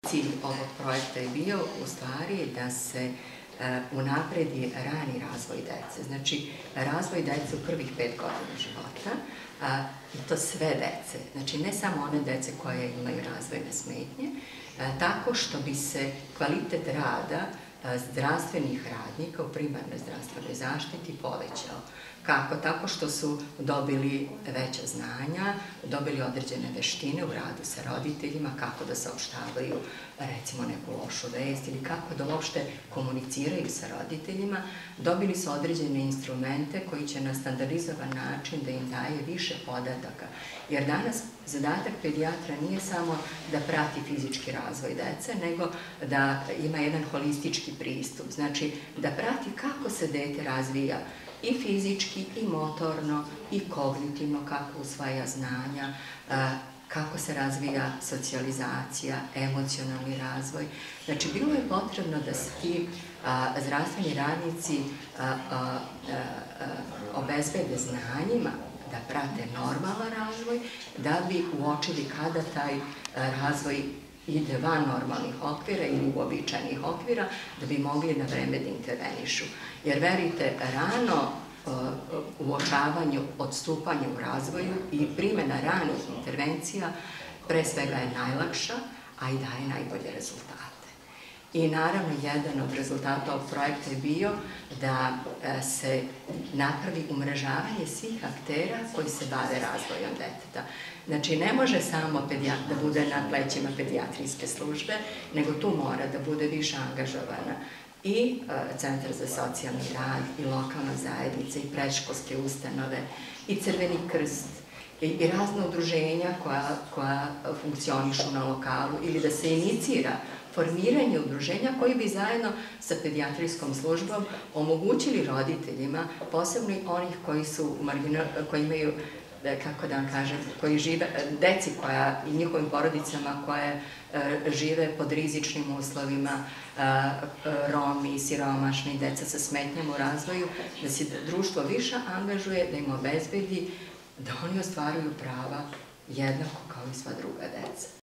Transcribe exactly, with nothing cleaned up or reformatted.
Cilj ovog projekta je bio u stvari da se unapredi rani razvoj dece, znači razvoj dece u prvih pet godina života, i to sve dece, znači ne samo one dece koje imaju razvojne smetnje, tako što bi se kvalitet rada zdravstvenih radnika u primarnoj zdravstvenoj zaštiti povećao. Kako? Tako što su dobili veća znanja, dobili određene veštine u radu sa roditeljima, kako da saopštavaju recimo neku lošu vest ili kako da uopšte komuniciraju sa roditeljima, dobili su određene instrumente koji će na standardizovan način da im daje više podataka. Jer danas zadatak pedijatra nije samo da prati fizički razvoj dece, nego da ima jedan holistički pristup, znači da prati kako se dete razvija i fizički, i motorno, i kognitivno, kako usvaja znanja, kako se razvija socijalizacija, emocionalni razvoj. Znači, bilo je potrebno da se ti zdravstveni radnici obezbede znanjima, da prate normalan razvoj, da bi uočili kada taj razvoj ide van normalnih okvira ili uobičajenih okvira, da bi mogli na vreme da intervenišu. Jer verite, rano uočavanju, odstupanju u razvoju i primjena ranih intervencija pre svega je najlakša, a i daje najbolje rezultate. I naravno, jedan od rezultata ovog projekta je bio da se napravi umrežavanje svih aktera koji se bave razvojom deteta. Znači, ne može samo da bude na plećima pedijatrijske službe, nego tu mora da bude više angažovana i Centar za socijalni rad, i lokalna zajednica, i predškolske ustanove, i Crveni krst, i razne udruženja koja funkcionišu na lokalu, ili da se inicira formiranje udruženja koji bi zajedno sa pedijatrijskom službom omogućili roditeljima, posebno i onih koji imaju, kako da vam kažem, koji žive, deci koja i njihovim porodicama koje žive pod rizičnim uslovima, Romi, siromašni, deca sa smetnjama u razvoju, da se društvo više angažuje, da im obezbedi da oni ostvaruju prava jednako kao i sva druga deca.